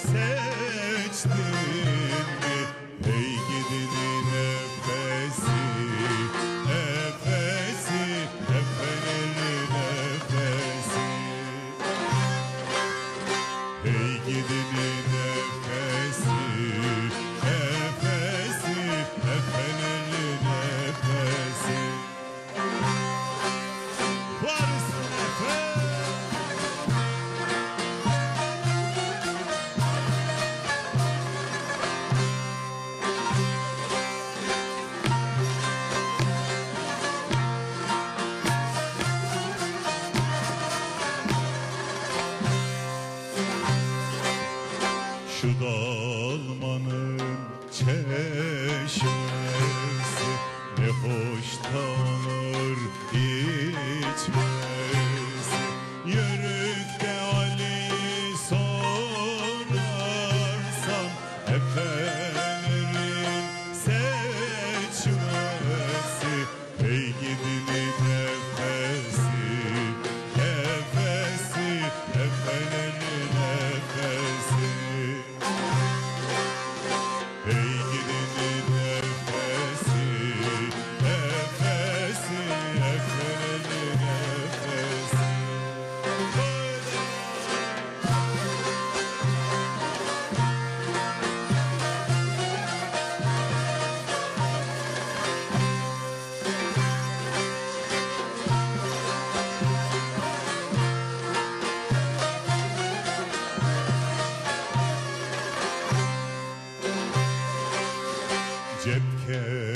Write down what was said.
seçtin mi? Hey gidinin efesi, efesi, efenin efesi. Hey gidinin efesi, efesi, efenin efesi. Varsın efe. Şu dalmanın çeşmesi ne hoş tanır içmesi. Yörükte Ali'yi sorarsan efelerin seçmesi. Hey gidinin efesi, efesi, efelerin efesi. Hey gidinin efesi, efesi, efelerin efesi. Cep